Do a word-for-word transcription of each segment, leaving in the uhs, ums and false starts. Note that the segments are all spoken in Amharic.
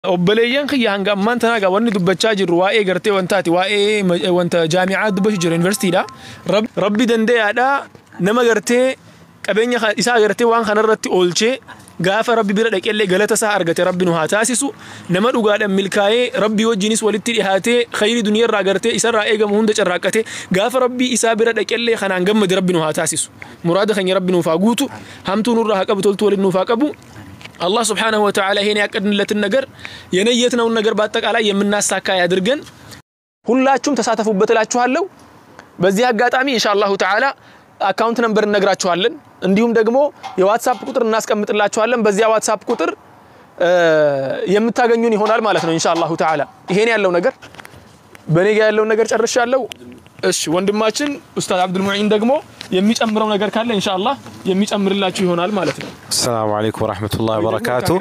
وبليان خيا هنقا ما أنت ناقا وني دبتشاجر واي قرتي وانتاتي واي وانت جامعات دبتشاجر يونيفرسيتي دا رب ربي دندي هذا نما قرتي كبيني خ إسا قرتي وان خنرتي أولشي قاف ربي بيردك اللي قالت سا أرجتي ربي نها تاسسو نما رجال ملكاي ربي وجنيس ولتي هاتي خير دنيا راقرتي إسا رأيجا مهندج الراقتي قاف ربي إسا بيردك اللي خنا نجمد ربي نها تاسسو مراد خني ربي نفاقوتو هم تنور راه قبل تولد نفاقبو الله سبحانه وتعالى هنا يقدن لت النجر ينيتنا والنجر باتك على يم الناس ساكا يدرجن كلاتكم تساتفوا بتلاچوالو በዚህ አጋጣሚ ኢንሻአላሁ ተዓላ አካውንት ነምበር እንነግራችኋለን እንዲሁም ደግሞ የዋትስአፕ ቁጥር እናስቀምጥላችኋለን በዚያ ዋትስአፕ ቁጥር የምታገኙን ይሆናል ማለት ነው ኢንሻአላሁ ተዓላ ይሄን ያለው ነገር በኔ ጋር ያለው ነገር ጨርሻለሁ እሺ ወንድማችን ኡስታዝ አብዱል ሙዒን ደግሞ የሚጨምረው ነገር ካለ ኢንሻአላህ የሚጨምርላችሁ ይሆናል ማለት ነው السلام عليكم ورحمة الله وبركاته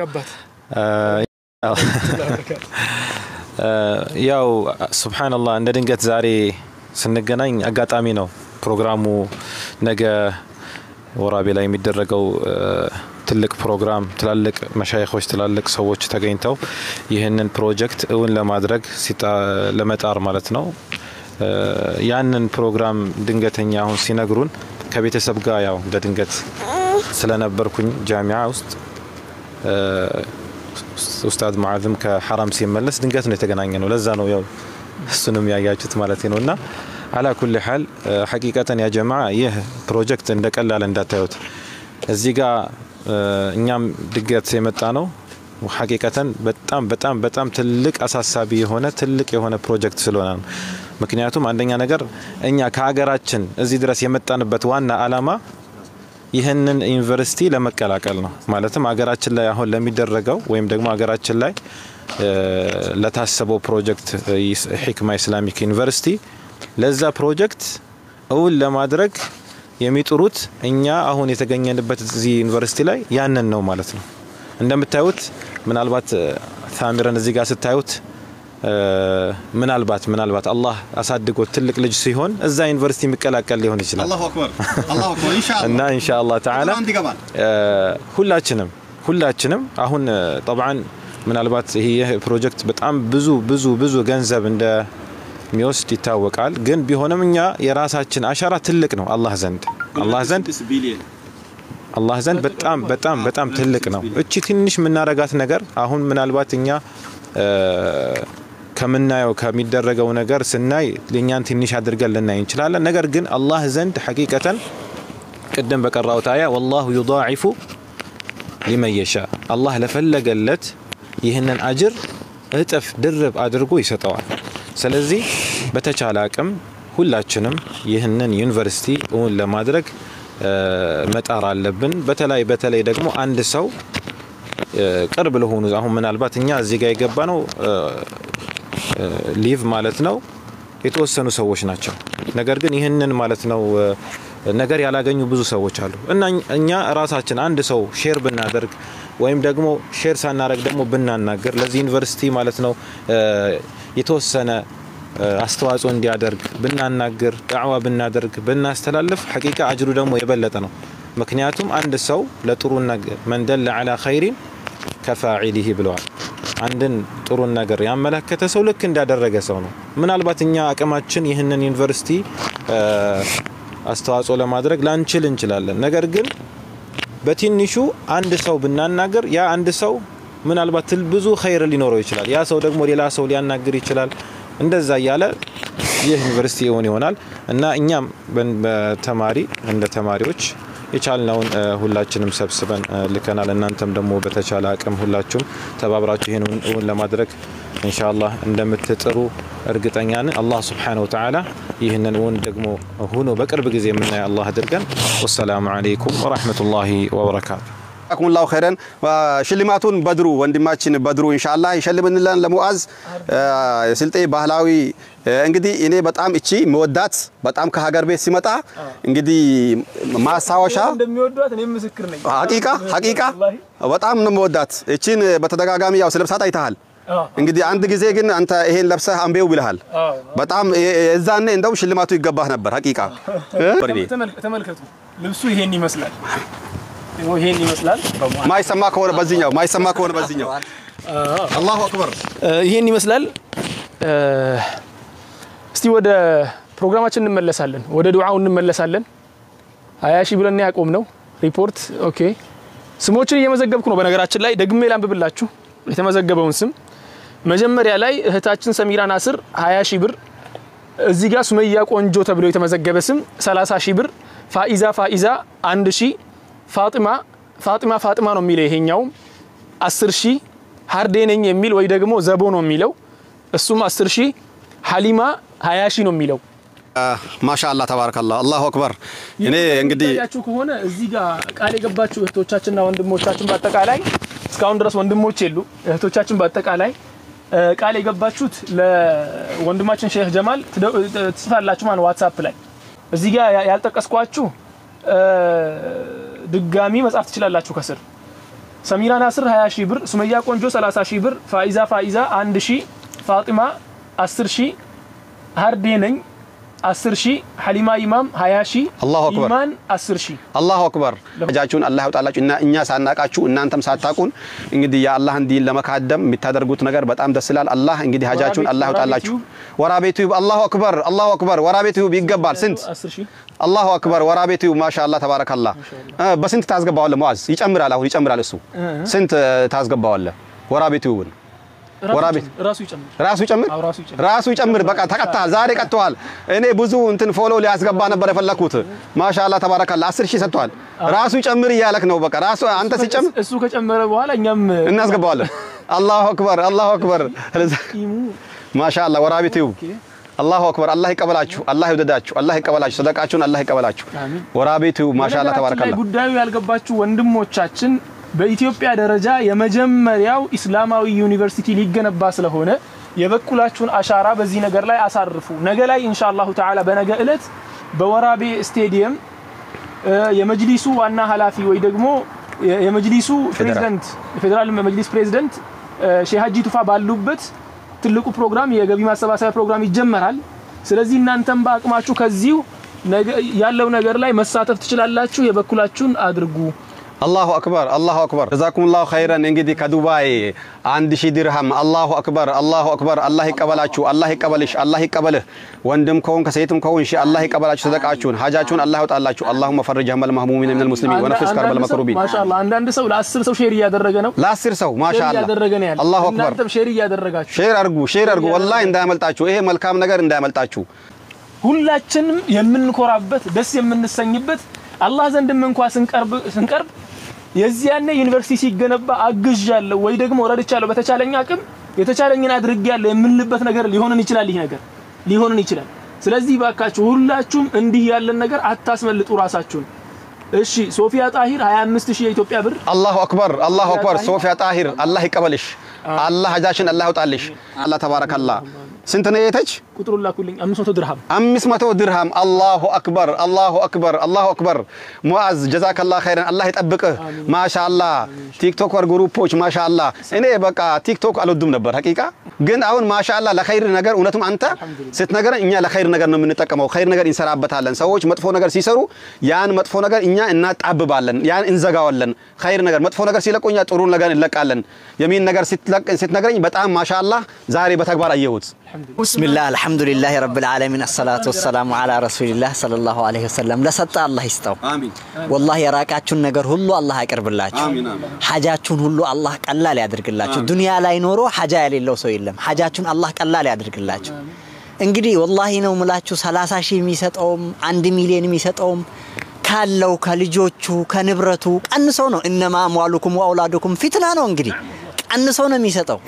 ያው ሱብሃንአላህ እንደ ድንገት ዛሬ ስንገናኝ አጋጣሚ ነው ፕሮግራሙ ነገ ወራቤ ላይ የሚደረገው ትልቅ ፕሮግራም ትላልቅ መሻይኾች ትላልቅ ሰዎች ተገኝተው ይሄንን ፕሮጀክት እውን ለማድረግ ለመጣር ማለት ነው ያንን ፕሮግራም ድንገተኛ አሁን ሲነግሩን ከቤተሰብ ጋር ያው እንደ ድንገት ስለነበርኩኝ ጃሚዓ ውስጥ ኡስታዝ ሙዓዝም ከሐራም ሲመለስ ድንገት ነው የተገናኘነው ለዛ ነው ያው እሱንም ያያችሁት ማለት ነውና على كل حال حقيقة يا جماعة ይህ ፕሮጀክት እንደቀላል እንዳታዩት እዚህ ጋር እኛም ድገት የመጣ ነው حقيقة በጣም በጣም በጣም ትልቅ አሳሳቢ የሆነ ትልቅ የሆነ ፕሮጀክት ስለሆነ ምክንያቱም አንደኛ ነገር እኛ ከሀገራችን እዚህ ድረስ የመጣንበት ዋና አላማ ይሄንን ዩኒቨርሲቲ ለመቀላቀል ነው ማለትም ሀገራችን ላይ አሁን ለሚደረገው ወይም ደግሞ ሀገራችን ላይ ለታሰበው ፕሮጀክት ሂክማ ኢስላሚክ ዩኒቨርሲቲ ለዛ ፕሮጀክት እውን ለማድረግ የሚጥሩት እኛ አሁን የተገኘንበት እዚህ ዩኒቨርሲቲ ላይ ያንን ነው ማለት ነው እንደምታዩት ምናልባት ሳሚረን እዚህ ጋር ስታዩት ምናልባት ምናልባት አላህ አሳድጎት ትልቅ ልጅ ሲሆን እዛ ዩኒቨርሲቲ የሚቀላቀል ሊሆን ይችላል አላሁ አክበር አላሁ አክበር ኢንሻአላህ እና ኢንሻአላህ ተዓላ ሁላችንም ሁላችንም አሁን طبعا ምናልባት ይሄ ፕሮጀክት በጣም ብዙ ብዙ ብዙ ገንዘብ እንደ ሚወስድ ይታወቃል ግን ቢሆንም እኛ የራሳችን አሻራ ትልቅ ነው አላህ ዘንድ አላህ ዘንድ አላህ ዘንድ በጣም በጣም በጣም ትልቅ ነው እቺ ትንሽ ምናረጋት ነገር አሁን ምናልባት እኛ ከምናየው ከሚደረገው ነገር ስናይ ለኛን ትንሽ አድርገን ልናይ እንችላለን ነገር ግን አላህ ዘንድ ሐቂቀተን ቀደም በቀራው ታያ والله يضاعف لمن يشاء አላህ ለፈለገለት ይሄንን አጅር እጥፍ ድርብ አድርጎ ይሰጣዋል ስለዚህ በተቻለ አቅም ሁላችንም ይሄንን ዩኒቨርሲቲ እውን ለማድረግ መጣር አለብን በተለይ በተለይ ደግሞ አንድ ሰው ቅርብ ለሆኑ አሁን ምናልባት እኛ እዚህ ጋር የገባ ነው ሊቭ ማለት ነው የተወሰኑ ሰዎች ናቸው ነገር ግን ይሄንን ማለት ነው ነገር ያላገኙ ብዙ ሰዎች አሉ እና እኛ ራሳችን አንድ ሰው ሼር ብናደርግ ወይም ደግሞ ሼር ሳናረግ ደግሞ ብናናገር ለዚህ ዩኒቨርሲቲ ማለት ነው የተወሰነ አስተዋጽኦ እንዲያደርግ ብናናገር ዳዕዋ ብናደርግ ብናስተላልፍ ሐቂቃ አጅሩ ደግሞ የበለጠ ነው ምክንያቱም አንድ ሰው ለጥሩ ነገር من دل على خير كفاعله ብለዋል አንድን ጥሩ ነገር ያመለከተ ሰው ልክ እንዳደረገ ሰው ነው ምናልባት እኛ አቅማችን ይሄንን ዩኒቨርሲቲ አስተዋጽኦ ለማድረግ ላንችል እንችላለን ነገር ግን በትንሹ አንድ ሰው ብናናገር ያ አንድ ሰው ምናልባት ብዙ ኸይር ሊኖረው ይችላል ያ ሰው ደግሞ ሌላ ሰው ሊያናግር ይችላል እንደዛ ያለ ይህ ዩኒቨርሲቲ ይሆናል እና እኛም በተማሪ እንደ ተማሪዎች የቻልነውን ሁላችንም ሰብስበን ልከናል እናንተም ደግሞ በተቻለ አቅም ሁላችሁም ተባብራችሁ ይሄንን ለማድረግ ኢንሻአላህ እንደምትጥሩ እርግጠኛ ነን አላህ Subhanahu Wa Ta'ala ይሄንን ወን ደግሞ ሆኖ በቅርብ ጊዜ የምናይ አላህ አድርገን ወሰላሙ አለይኩም ወራህመቱላሂ ወበረካቱ አኩም الله خيرا ሽልማቱን በድሩ ወንድማችን በድሩ ኢንሻአላህ ይሸልምንልን ለሙአዝ ስልጤ ባህላዊ እንግዲህ እኔ በጣም እቺ መወዳት በጣም ከሀገር ቤት ሲመጣ እንግዲህ ማሳወሻ እንደሚወዷት እኔ ምስክር ነኝ ሐቂቃ ሐቂቃ በጣም ነው መወዳት እቺን በተደጋጋሚ ያው ስለብሳት አይተሃል እንግዲህ አንድ ጊዜ ግን አንተ ይሄን ለብሰህ አንቤው ብለሃል በጣም እዛኔ እንደው ሽልማቱ ይገባህ ነበር ሐቂቃ ተመልከቱ ልብሱ ይሄን ይመስላል ይሄን ይመስላል ማይሰማ ከሆነ በዚህኛው ማይሰማ ከሆነ በዚህኛው الله أكبر ይሄን ይመስላል እስቲ ወደ ፕሮግራማችን እንመለሳለን ወደ ዱዓው እንመለሳለን ሃያ ሺህ ብለን ያቆም ነው ሪፖርት ኦኬ ስሞችን እየመዘገብኩ ነው በነገራችን ላይ ደግሜ ላንብብላችሁ የተመዘገበውን ስም መጀመሪያ ላይ እህታችን ሰሚራ ናስር ሃያ ሺህ ብር እዚህ ጋር ሱመያ ቆንጆ ተብሎ የተመዘገበ ስም ሰላሳ ሺህ ብር ፋኢዛ ፋኢዛ አንድ ሺህ ፋጢማ ፋጢማ ፋጢማ ነው የሚለው ይሄኛው አስር ሺህ ሃርዴ ነኝ የሚል ወይ ደግሞ ዘቦ ነው የሚለው እሱም አስር ሺህ ሐሊማ ሃያ ሺህ ነው የሚለው ማሻአላህ ተባረከላህ አላሁ አክበር እኔ እንግዲህ ያችሁ ከሆነ እዚህ ጋር ቃል የገባችሁ እህቶቻችንና ወንድሞቻችን በአጠቃላይ እስካሁን ድረስ ወንድሞች የሉ እህቶቻችን በአጠቃላይ ቃል የገባችሁት ለወንድማችን ሼህ ጀማል ትጽፋላችሁ ማለት ዋትስአፕ ላይ እዚህ ጋር ያልጠቀስኳችሁ ድጋሚ መጻፍ ትችላላችሁ ከስር ሰሚራ ናስር ሃያ ሺህ ብር ሱመያ ቆንጆ ሰላሳ ሺህ ብር ፋኢዛ ፋኢዛ አንድ ሺህ ፋጢማ አስር ሺህ ሃርዴ ነኝ አስር ሺህ ሐሊማ ኢማም ሃያ ሺህ አላሁ አክበር ኢማን አስር ሺህ አላሁ አክበር ጃችሁን አላህ ያውጣላችሁ እና እኛ ሳናቃችሁ እናንተም ሳታቁን እንግዲህ የአላህን ዲን ለመካደም የሚታደርጉት ነገር በጣም ደስ ይላል አላህ እንግዲህ ሀጃችሁን አላህ ያውጣላችሁ ወራቤቱ አላሁ አክበር አላሁ አክበር ወራቤቱ ይገባል ስንት አስር ሺህ አላሁ አክበር ወራቤቱ ማሻአላህ ተባረከላህ በስንት ታስገባዋለ ሙአዝ ይጨምራል አሁን ይጨምራል እሱ ስንት ታስገባዋለ ወራቤቱን ወራቤት ራሱ ይጨምር ራሱ ይጨምር ራሱ ይጨምር በቃ ተቀጣ ዛሬ ቀጥቷል እኔ ብዙ እንትን ፎሎ ሊያስገባ ነበር የፈለኩት ማሻአላህ ተባረከላህ አስር ሺህ ሰጥቷል ራሱ ይጨምር ይያለክ ነው በቃ ራሱ አንተ ሲጨምር እሱ ከጨመረ በኋላ እኛም እናስገባዋለን አላሁ አክበር አላሁ አክበር ማሻአላህ ወራቤቱ አላሁ አክበር አላህ ይቀበላችሁ አላህ ይወደዳችሁ አላህ ይቀበላችሁ ሰደቃችሁን አላህ ይቀበላችሁ ወራቤቱ ማሻአላህ ተባረከላህ ጉዳዩ ያልገባችሁ ወንድሞቻችን በኢትዮጵያ ደረጃ የመጀመሪያው እስላማዊ ዩኒቨርሲቲ ሊገነባ ስለሆነ የበኩላችሁን አሻራ በዚህ ነገር ላይ አሳርፉ ነገ ላይ ኢንሻአላሁ ተዓላ በነገ እለት በወራቤ ስቴዲየም የመጅሊሱ ዋና ሐላፊ ወይ ደግሞ የመጅሊሱ ፕሬዝዳንት የፌደራል መጅሊስ ፕሬዝዳንት ሼህ ሀጂ ቱፋ ባሉበት ትልቁ ፕሮግራም የገቢ ማሰባሰቢያ ፕሮግራም ይጀመራል ስለዚህ እናንተም በአቅማችሁ ከዚሁ ያለው ነገር ላይ መሳተፍ ትችላላችሁ የበኩላችሁን አድርጉ الله أكبر الله أكبر جزاكم الله خيرا إنجدي كدبي عند شي درهم الله أكبر الله أكبر الله يقبلاتشو الله يقبلش الله يقبله وندم كون كسيتم كون شي الله يقبلاتشو صدقاتشون حاجاتشون الله تعالاتشو اللهم فرج هم المهمومين من المسلمين ونفس كرب المكروبين ما شاء الله عند عند سو لعشر سو شير እያደረገ ነው ለአስር ሰው ما شاء الله الله أكبر እናንተም ሼር እያደረጋችሁ ሼር አርጉ ሼር አርጉ والله እንዳያመልጣችሁ ይሄ መልካም ነገር እንዳያመልጣችሁ ሁላችንም የምንኮራበት ደስ የምንሰኝበት አላህ ዘንድም እንኳን ስንቀርብ ስንቀርብ የዚያኔ ዩኒቨርሲቲ ሲገነባ አግዣለሁ ወይ ደግሞ ረድቻለሁ በተቻለኝ አቅም የተቻለኝን አድርጌያለሁ የምንልበት ነገር ሊሆንን ይችላል ይሄ ነገር ሊሆንን ይችላል ስለዚህ ባካችሁ ሁላችሁም እንዲህ ያለን ነገር አታስመልጡ ራሳችሁን እሺ ሶፊያ ጣሂር ሃያ አምስት ሺህ የኢትዮጵያ ብር አላሁ አክበር አላሁ አክበር ሶፊያ ጣሂር አላህ ይቀበልሽ አላህ ሀጃሽን አላህ ያውጣልሽ አላህ ተባረከላህ ስንት ነው የተች ቁጥሩ ላኩልኝ አምስት መቶ ድርሃም አምስት መቶ ድርሃም አላሁ አክበር አላሁ አክበር አላሁ አክበር ሙአዝ ጀዛከላህ ኸይራን አላህ ይጠብቅህ ማሻአላህ ቲክቶከር ግሩፖች ማሻአላህ እኔ በቃ ቲክቶክ አልወድም ነበር ሐቂቃ ግን አሁን ማሻአላህ ለኸይር ነገር እውነቱም አንተ ስትነገረን እኛ ለኸይር ነገር ነው የምንጠቀመው ኸይር ነገር እንሰራበታለን ሰዎች መጥፎ ነገር ሲሰሩ ያን መጥፎ ነገር እኛ እናጣብባለን ያን እንዘጋዋለን ኸይር ነገር መጥፎ ነገር ሲለቁኛ ጥሩ ነገር እንለቃለን የሚን ነገር ስትነገረኝ በጣም ማሻአላህ ዛሬ በተግባር አየሁት بسم الله الحمد لله رب العالمين الصلاة والسلام على رسول الله صلى الله عليه وسلم لسطا الله يستو آمين والله يراكاچون ነገር ሁሉ አላህ ያቀርብላችሁ አሜን አሜን ሐጃችሁን ሁሉ አላህ ቀላል ያድርግላችሁ ዱንያ ላይ ኖሮ ሐጃ የሌለው ሰው የለም ሐጃችሁን አላህ ቀላል ያድርግላችሁ እንግዲህ والله ነው ምላችሁ ሰላሳ ሺህ የሚሰጠውም አንድ ሚሊዮን የሚሰጠውም ካለው ከልጆቹ ከንብረቱ ቀንሶ ነው እነማ አምዋሉኩም ወአውላዱኩም ፊትና ነው እንግዲህ ቀንሶ ነው የሚሰጠው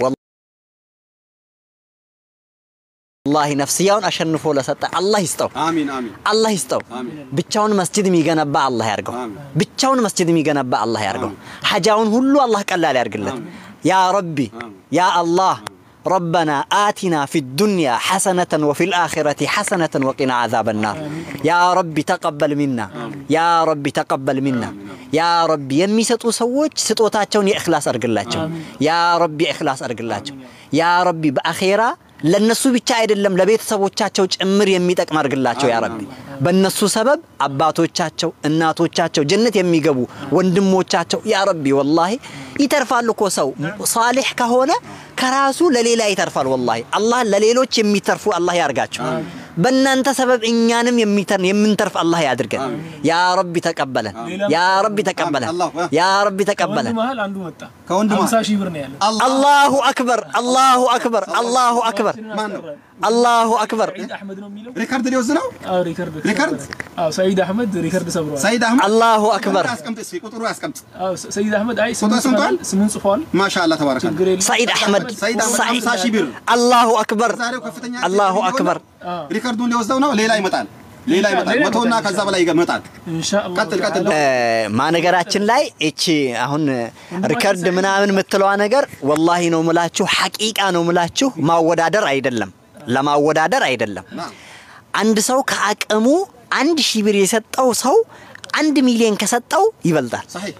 والله نفسياውን አሸንፎ ለሰጠ አላህ ይስጠው አሜን አሜን አላህ ይስጠው ብቻውን መስጂድ የሚገነባ አላህ ያርገው ብቻውን መስጂድ የሚገነባ አላህ ያርገው ሐጃውን ሁሉ አላህ ቀላል ያርግለት ያ ረቢ ያ አላህ ربنا آتنا في الدنيا حسنة وفي الآخرة حسنة وقنا عذاب النار يا ربي تقبل منا يا ربي تقبل منا يا ربي يميسطو سووች ስጦታቸውን የእخلاص አርግላቸው يا ربي اخلاص አርግላቸው يا ربي በአኺራ ለነሱ ብቻ አይደለም ለቤተሰቦቻቸው ጭምር የሚጠቅም አድርግላቸው ያ ረቢ በነሱ ሰበብ አባቶቻቸው እናቶቻቸው ጀነት የሚገቡ ወንድሞቻቸው ያ ረቢ ወላሂ ይተርፋሉ እኮ ሰው ሷሊህ ከሆነ ከራሱ ለሌላ ይተርፋል ወላሂ አላህ ለሌሎች የሚተርፉ አላህ ያርጋቸው በእናንተ ሰበብ እኛንም የሚተርን የምንተርፍ አላህ ያድርገን ያ ረቢ ተቀበለን ያ ረቢ ተቀበለን ያ ረቢ ተቀበለን ከወንድም ሃምሳ ሺህ ብር ነው ያለው አላሁ አክበር አላሁ አክበር አላሁ አክበር አላሁ አክበር አህመድ ነው የሚለው ሪካርድ ሊወዝ ነው አዎ ሪካርድ ሪካርድ አዎ ሰይድ አህመድ ሪካርድ ሰብሯል ሰይድ አህመድ አላሁ አክበር አስቀምጥ እስኪ ቁጥሩ አስቀምጥ አዎ ሰይድ አህመድ አይ ስምን ጽፏል ማሻአላ ተባረከ ሰይድ አህመድ ሰይድ አህመድ ሃምሳ ሺህ ብር አላሁ አክበር አላሁ አክበር ሪካርዱን ሊወስደው ነው ሌላ ይመጣል ሌላ ይመጣል መቶና ከዛ በላይ ይመጣል ኢንሻአላህ ቀጥል ቀጥል ማነገራችን ላይ እቺ አሁን ሪካርድ ምናምን የምትለዋ ነገር ወላሂ ነው ምላችሁ ሐቂቃ ነው ምላችሁ ማወዳደር አይደለም ለማወዳደር አይደለም አንድ ሰው ከአቅሙ አንድ ሺህ ብር የሰጠው ሰው አንድ ሚሊዮን ከሰጠው ይበልጣል صحيح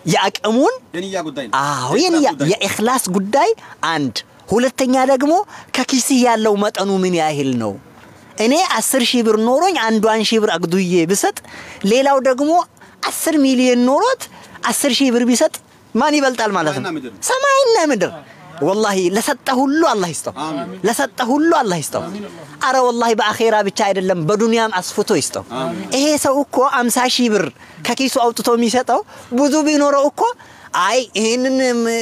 ያቅሙን የንያ ጉዳይ ነው አዎ የንያ የኢኽላስ ጉዳይ አንድ ሁለተኛ ደግሞ ከኪስህ ያለው መጠኑ ምን ያህል ነው እኔ አስር ሺህ ብር ኖሮኝ አንዷን ሺህ ብር አግዱዬ ብሰጥ ሌላው ደግሞ አስር ሚሊዮን ኖሮት አስር ሺህ ብር ቢሰጥ ማን ይበልጣል ማለት ነው ሰማይና ምድር والله ለሰጠው ሁሉ አላህ ይስጠው ለሰጠው ሁሉ አላህ ይስጠው አረ والله በአኺራ ብቻ አይደለም በዱንያም አስፍቶ ይስጠው ይሄ ሰው እኮ ሃምሳ ሺህ ብር ከኪሱ አውጥቶ የሚሰጠው ብዙ ቢኖረው እኮ አይ ይሄንን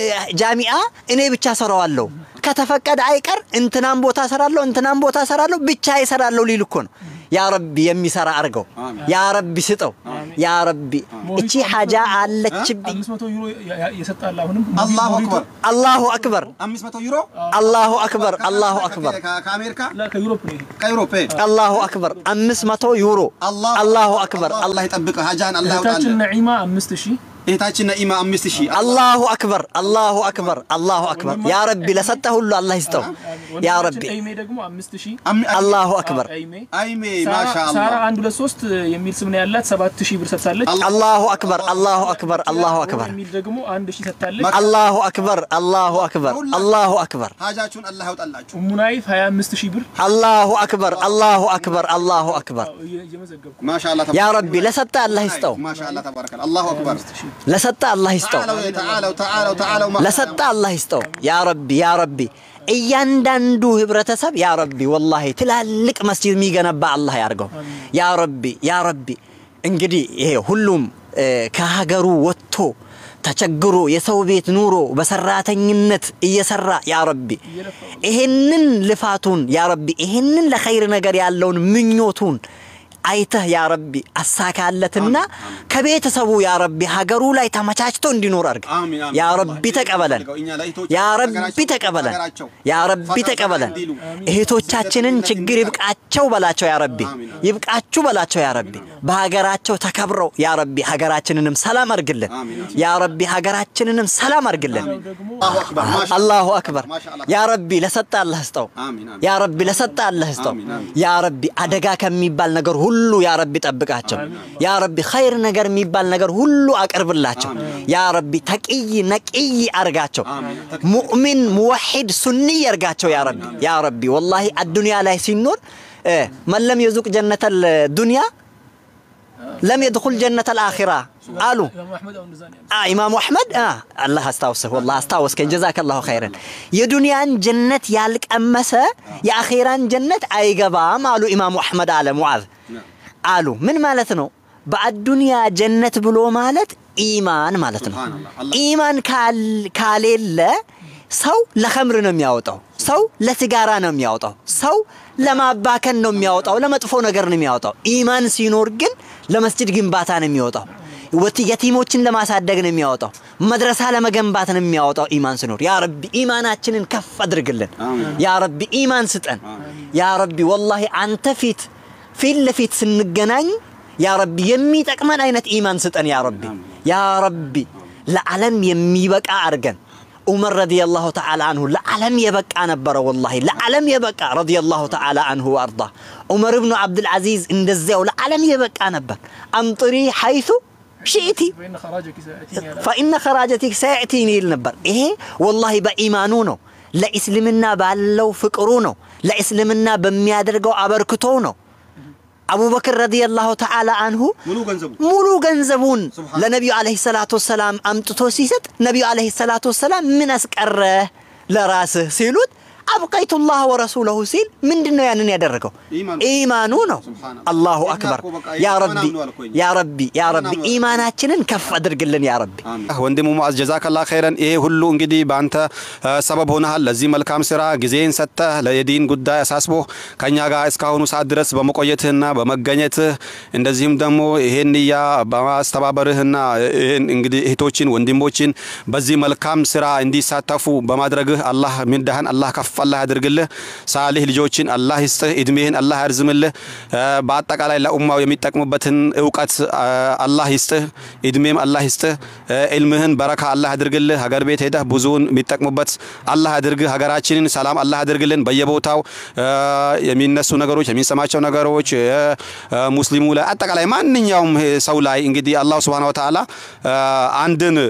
ጃሚዓ እኔ ብቻ ሰራዋለሁ ከተፈቀደ አይቀር እንትናም ቦታ ሰራለሁ እንትናም ቦታ ሰራለሁ ብቻ ይሰራለሁ ሊል እኮ ነው ያ ረቢ የሚሰራ አርገው ያ ረቢ ስጠው ያ ረቢ እቺ ሐጃ አለችብኝ አምስት መቶ ዩሮ ይሰጣል አሁንም አላሁ አክበር አላሁ አክበር አምስት መቶ ዩሮ አላሁ አክበር አላሁ አክበር ከአሜሪካ لا ከዩሮፕ ነው ከዩሮፕ አላሁ አክበር አምስት መቶ ዩሮ አላሁ አክበር አላህ ይጠብቅ ሐጃን አላህ ያውጣል ታችን ነዒማ አምስት ሺህ እህታችን ነኢማ አምስት ሺህ አላሁ አክበር አላሁ አክበር አላሁ አክበር ያ ረቢ ለሰጠው ሁሉ አላህ ይስጠው ያ ረቢ አይሜ ደግሞ አምስት ሺህ አላሁ አክበር አይሜ ማሻአላህ ሳራ አንድ ሁለት ሶስት የሚል ስም ነው ያላት ሰባት ሺህ ብር ሰጥታለች አላሁ አክበር አላሁ አክበር አላሁ አክበር የሚል ደግሞ አንድ ሺህ ሰጥታለች አላሁ አክበር አላሁ አክበር አላሁ አክበር ሐጃችሁን አላህ ያውጣላችሁ ሙናይፍ ሃያ አምስት ሺህ ብር አላሁ አክበር አላሁ አክበር አላሁ አክበር ማሻአላህ ያ ረቢ ለሰጠ አላህ ይስጠው ማሻአላህ ተባረከ አላሁ አክበር ለሰጠ አላህ ይስጠው تعالوا تعالوا تعالوا ለሰጠ አላህ ይስጠው ያ ረቢ ያ ረቢ እያንዳንዱ ህብረተሰብ ያ ረቢ والله ትላልቅ መስጂድ የሚገነባ አላህ ያርገው ያ ረቢ ያ ረቢ እንግዲህ ይሄ ሁሉም ከሀገሩ ወጥቶ ተቸግሮ የሰው ቤት ኑሮ በሰራተኝነት እየሰራ ያ ረቢ ይሄንን ልፋቱን ያ ረቢ ይሄንን ለኸይር ነገር ያለውን ምኞቱን አይተህ ያ ረቢ አሳካለትና ከቤተሰቡ ያ ረቢ ሀገሩ ላይ ተመቻችቶ እንዲኖር አርግ ያ ረቢ ተቀበለን ያ ረቢ ተቀበለን ያ ረቢ ተቀበለን እህቶቻችንን ችግር ይብቃቸው በላቸው ያ ረቢ ይብቃችሁ በላቸው ያ ረቢ በሀገራቸው ተከብረው ያ ረቢ ሀገራችንንም ሰላም አርግልን ያ ረቢ ሀገራችንንም ሰላም አርግልን አላሁ አክበር ያ ረቢ ለሰጠ አላህ ይስጠው ያ ረቢ ለሰጠ አላህ ይስጠው ያ ረቢ አደጋ ከሚባል ነገር ሁሉ ያ ረቢ ጠብቃቸው ያ ረቢ ኸይር ነገር የሚባል ነገር ሁሉ አቀርብላቸው ያ ረቢ ተቂይ ነቂይ አርጋቸው ሙእሚን ሙወሂድ ሱኒ ያርጋቸው ያ ረቢ ያ ረቢ والله الدنيا ላይ ሲኖር من لم يذوق جنة الدنيا لم يدخل جنة الآخرة قالوا آه إمام أحمد آه الله استوسه والله استوسك جزاك الله خيرا يا دنيا جنة يالك أمسا يا أخيرا جنة أي قبام قالوا إمام أحمد على معاذ قالوا من مالتنا بعد الدنيا جنة بلو مالت إيمان مالتنا إيمان كال كاليل سو لخمر نمياوتو سو لسيجارة نمياوتو سو لما باكن نمياوتو لما تفو نجر نمياوتو إيمان سينورجن لمسجد جنباتان نمياوتو وتيتيموتشن لما صدق نمياوتو مدرسة لما جنباتان نمياوتو إيمان سنور يا ربي إيماناتشن كف أدرجلن يا ربي إيمان ستن يا ربي والله أنت فيت في اللي فيت سن الجنان يا ربي يمي تكمن أينت إيمان ستن يا ربي يا ربي لعلم يمي بك أرجن عمر رضي الله تعالى عنه لعلم يبقى نبره والله لعلم يبقى رضي الله تعالى عنه وأرضاه عمر بن عبد العزيز عند الزو لعلم يبقى نبر أمطري حيث شئتي فإن خراجتك سيأتيني النبر إيه والله بإيمانونه ለእስልምና ባለው ፍቅሩ ነው ለእስልምና በሚያደርገው አበርክቶ ነው أبو بكر رضي الله تعالى عنه مولو جنزبون لنبي عليه الصلاة والسلام أمت توسيست نبي عليه الصلاة والسلام من أسكره لراسه سيلود أبقيت الله ورسوله سيل من دنيا يعني يدركه إيمانونه الله أكبر يا ربي يا ربي يا ربي إيماناتنا كف أدرك لنا يا ربي وندم معز جزاك الله خيرا إيه هلو إنجدي بانت سبب هنا هل لازم الكام سرا جزين ستة ليدين قد أساسه كان يجا إسكاهون سعد درس بمقايتهنا بمجنيته إن لازم دمو هنيا بمستبابرهنا إنجدي هتوچين وندم بوچين بزي الكام سرا عندي ساتفو بمدرجه الله من دهن الله كف الله يدرجله صالح لجوجين الله يست إدمين الله يرزمله بعد تقال إلى أمة ويميتك مبتن أوقات الله يست إدمين الله يست علمهن بركة الله يدرجله هجر بيت هذا بزون ميتك مبت الله يدرجه هجراتشين سلام الله يدرجلن بيبوتاو يمين نسو نجاروش يمين سماعشوا نجاروش مسلمولا أتقال ما نيوم سولاي إنجدي الله سبحانه وتعالى عندنا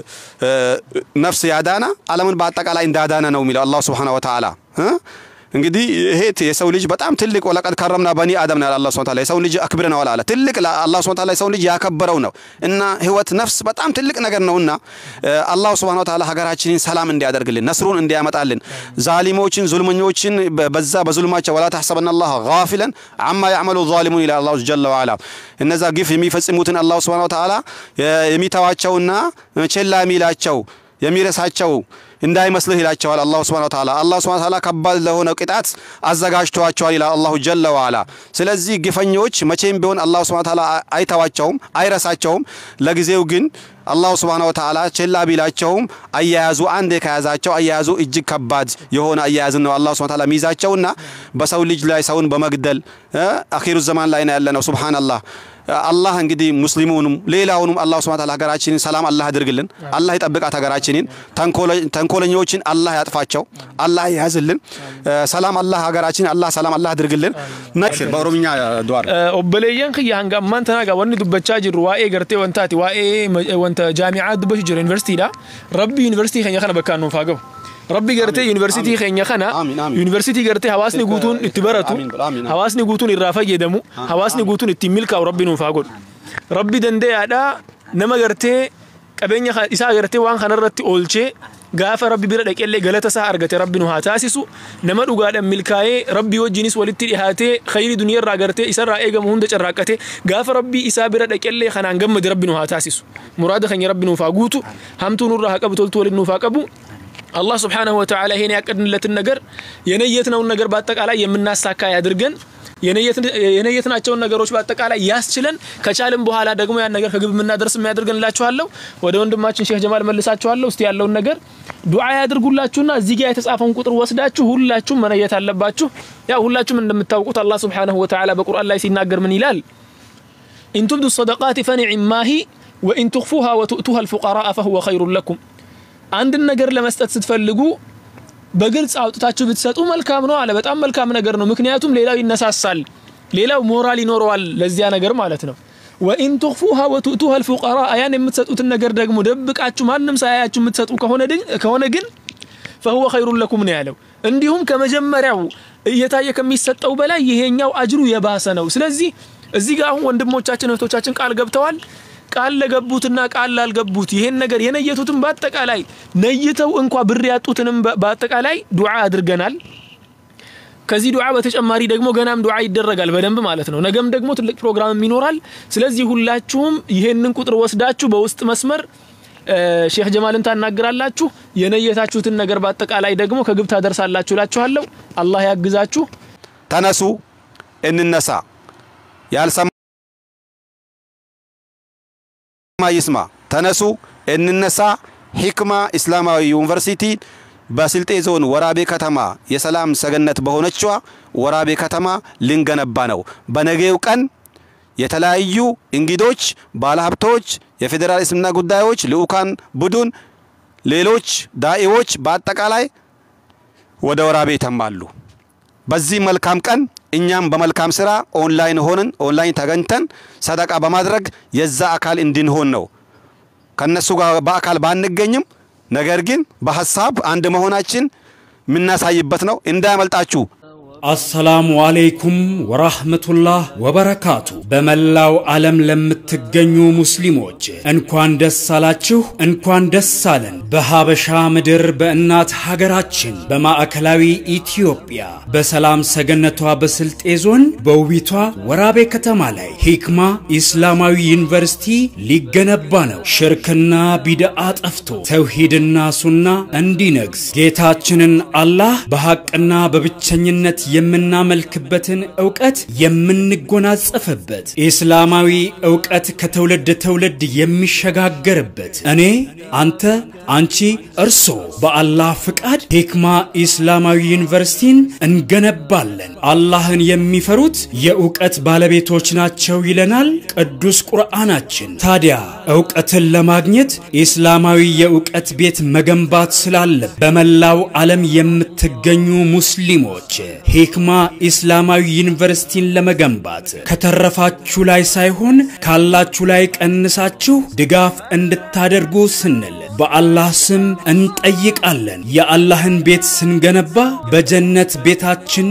نفس يادانا على من بعد تقال إن دادانا نومي الله سبحانه وتعالى ها እንግዲህ هيت የሰው ልጅ በጣም ትልቅ ወለቀድ ከረምና በኒ አደም ነው አላህ Subhanahu Wa Ta'ala የሰው ልጅ አክብረናው አለ ትልቅ አላህ Subhanahu Wa Ta'ala የሰው ልጅ ያከበረው ነው እና ህይወት ነፍስ በጣም ትልቅ ነገር ነውና አላህ Subhanahu Wa Ta'ala ሀገራችንን ሰላም እንዲያደርግልን ነስሩን እንዲያመጣልን ዛሊሞችን ዙልመኞችን በዛ በዙልማቸው ወላ ተحسبن الله غافلا عما يعمل الظالمون الى الله جل وعلا እነዛ ግፍ የሚፈጽሙትን አላህ Subhanahu Wa Ta'ala የሚተዋቸውና ቸላ የሚላቸው የሚረሳቸው እንዳይመስልህ ይላቸዋል አላህ Subhanahu Wa Ta'ala አላህ Subhanahu Wa Ta'ala ከባድ ለሆነ ቅጣት አዘጋጅቷቸዋል ይላል አላህ ጀለ ወዐላ ስለዚህ ግፈኞች መቼም ቢሆን አላህ Subhanahu Wa Ta'ala አይተዋቸውም አይረሳቸውም ለጊዜው ግን አላህ Subhanahu Wa Ta'ala ቸላ ቢላቸውም አያያዙ አንዴ ከያዛቸው አያያዙ እጅግ ከባድ የሆነ አያያዝ ነው አላህ Subhanahu Wa Ta'ala ሚይዛቸውና በሰው ልጅ ላይ ሰውን በመግደል አኺሩ ዘማን ላይ ነው ያለነው ሱብሃንአላህ الله እንግዲህ ሙስሊሙንም ሌላውንም አላህ Subhanahu Wa Ta'ala ሀገራችንን ሰላም አላህ ያድርግልን አላህ ይጠብቃት ሀገራችንን ተንኮለኞችን አላህ ያጥፋቸው አላህ ያዝልን ሰላም አላህ ሀገራችንን አላህ ሰላም አላህ ያድርግልን ነሽር በኦሮምኛ ዱዓር ኦበለየን ኺያንጋ ማንተና ጋር ወንድ ዱበቻ ጅሩ ዋኤ ገርቴ ወንታቲ ዋኤ ወንተ ጃሚዓት ዱበሽ ጅሩ ዩኒቨርሲቲ ዳ ረቢ ዩኒቨርሲቲ ኸኛ ከነ በካኑ ፋገው ربي قرتي يونيفرسيتي خينيا خنا يونيفرسيتي قرتي حواسني قوتون اتبرتو حواسني قوتون الرافع يدمو حواسني قوتون التملكا وربي نفاقول ربي دندي هذا نما قرتي كبينيا خ إسا قرتي وان خنرتي أولشي قاف ربي بيردك اللي قالت سا أرجت ربي نها تاسسو نما رجال ملكاي ربي وجنس ولتي هاتي خير دنيا راقرتي إسا رأيك مهندج الراقتي قاف ربي إسا بيردك اللي خنا نجمع ربي نها تاسسو مراد خني ربي نفاقوتو هم تنور راك أبو تلتول نفاقبو الله سبحانه وتعالى هنا يقدن لت النجر ينيتنا والنجر بعتك على يمنا ساكا يدرجن ينيت ينيتنا أشون نجروش بعتك على ياسشلن كشالم بحالا دقمو يا النجر خجب منا درس ما يدرجن لا شو هاللو ودون دم ماشين شيخ جمال ملسات شو هاللو استيال لون نجر دعاء يدرجون لا شونا زيجي يتسافون كتر وسدات شو هول لا شو من يتعلم باتشو يا هول لا شو من متوقع الله سبحانه وتعالى بقرآن الله يسين نجر من يلال إن تبدوا الصدقات فنعم ما هي وإن تخفوها وتؤتوها الفقراء فهو خير لكم عند النجر لما استتفلقوا بقلت أو تتأشوا بتساتوا ملكام نوع على بتأمل كام نجر نو مكنياتهم ليلا الناس السال ليلا مورالي نوروال لزيانا نجر مالتنا وإن تخفوها وتؤتوها الفقراء يعني متساتوا النجر دق مدبك أتشوا ما نمسا أتشوا متساتوا كهونا دين كهونا جن فهو خير لكم نعلو عندهم كما جمروا يتايا كم يستأو بلا يهنيا وأجروا يباسنا وسلزي الزيجا هو عند موتشاتن وتوتشاتن قال جبتوال قال لجبوتنا قال لا الجبوت يهن نجر ينيتوتن باتك علي نيتو إنكوا برياتوتن باتك علي دعاء درجنال كذي دعاء بتشأماري دقمو جنام دعاء يدرجال بدن بمالتنا ونجم دقمو تلك برنامج مينورال سلزي هلاتشوم يهن كتر وسداتشو بوست مسمر آه شيخ جمال انت نقرأ لاتشو ينيتاتشوتن نجر باتك علي دقمو كجبت هدرس لاتشو لاتشو هلو الله يعجزاتشو تنسو إن النساء يالسم ما يسمع تنسو إن النساء حكمة إسلامية يونيفرسيتي باسلتي زون ورابي كتما يسلام سجنت بهونتشوا ورابي كتما لينجنا بانو بنجيو كان يتلاقيو إنجدوش بالهبتوش يفدرال اسمنا قدايوش لوكان بدون ليلوش دايوش بعد تكالاي ودورابي تمالو بزي ملكام كان إنيام بملكام سرا أونلاين هونن أونلاين تاجنتن صدق أبا مدرج يزا أكال إندين هونو كان نسوق بأكال بان نجنيم نجرجين بحساب عند مهوناتين ምናሳይበት ነው እንዳያመልጣችሁ السلام عليكم ورحمة الله وبركاته بملاو عالم لمتجنو مسلموج انكوان دسالاتشو انكوان دسالن بهابشا مدر بأنات حجراتشن بما أكلاوي إثيوبيا بسلام سجنتوا بسلت إزون بوبيتوا ورابي كتمالي حكمة إسلامي يونيفرسيتي لجنبانو شركنا بدأت أفتو توحيدنا سنة اندينكس جيتاتشنن الله بحقنا ببتشنينت يمنا ملكبتن اوقات يمنغوناصفبت اسلاماوي اوقات كتولد تولد يمشغاغربت اني انت አንቺ እርሶ በአላህ ፍቃድ ሂክማ ኢስላማዊ ዩኒቨርሲቲን እንገነባለን አላህን የሚፈሩት የእውቀት ባለቤቶች ናቸው ይለናል ቅዱስ ቁርአናችን ታዲያ ዕውቀትን ለማግኘት ኢስላማዊ የእውቀት ቤት መገንባት ስላለ በመላው ዓለም የምትገኙ ሙስሊሞች ሂክማ ኢስላማዊ ዩኒቨርሲቲን ለመገንባት ከተረፋችሁ ላይ ሳይሆን ካላችሁ ላይ ቀንሳችሁ ድጋፍ እንድታደርጉ ስንል በአላህ ስም እንጠይቃለን የአላህን ቤት ስንገነባ በጀነት ቤታችን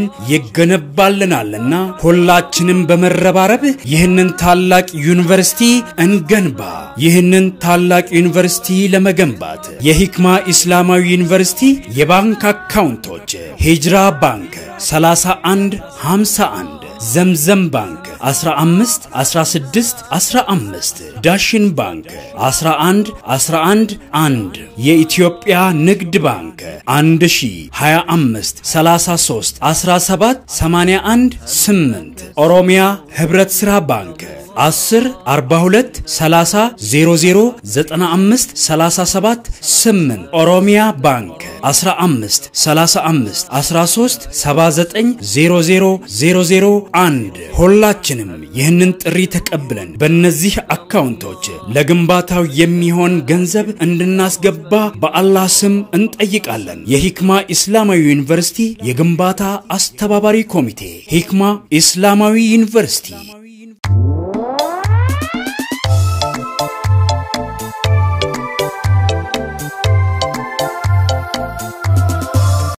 ይገነባልናልና ሁላችንም በመረባረብ ይህንን ታላቅ ዩኒቨርሲቲ እንገንባ ይህንን ታላቅ ዩኒቨርሲቲ ለመገንባት የሂክማ ኢስላማዊ ዩኒቨርሲቲ የባንክ አካውንቶች ሂጅራ ባንክ ሰላሳ አንድ ሃምሳ አንድ ዘምዘም ባንክ አስራ አምስት አስራ ስድስት አስራ አምስት ዳሽን ባንክ አስራ አንድ አስራ አንድ አንድ የኢትዮጵያ ንግድ ባንክ አንድ ሺህ ሃያ አምስት ሰላሳ ሶስት አስራ ሰባት ሰማንያ አንድ ስምንት ኦሮሚያ ህብረት ስራ ባንክ አስር አርባ ሁለት ሰላሳ ዜሮ ዜሮ ዘጠና አምስት ሰላሳ ሰባት ስምንት ኦሮሚያ ባንክ አስራ አምስት ሰላሳ አምስት አስራ ሶስት ሰባ ዘጠኝ ዜሮ ዜሮ ዜሮ ዜሮ አንድ ሁላችንም ይህንን ጥሪ ተቀብለን በእነዚህ አካውንቶች ለግንባታው የሚሆን ገንዘብ እንድናስገባ በአላህ ስም እንጠይቃለን የሂክማ ኢስላማዊ ዩኒቨርሲቲ የግንባታ አስተባባሪ ኮሚቴ ሂክማ ኢስላማዊ ዩኒቨርሲቲ